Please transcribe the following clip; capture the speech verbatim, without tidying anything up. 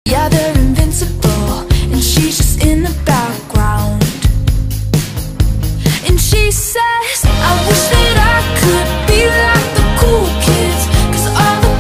Yeah, they're invincible, and she's just in the background. And she said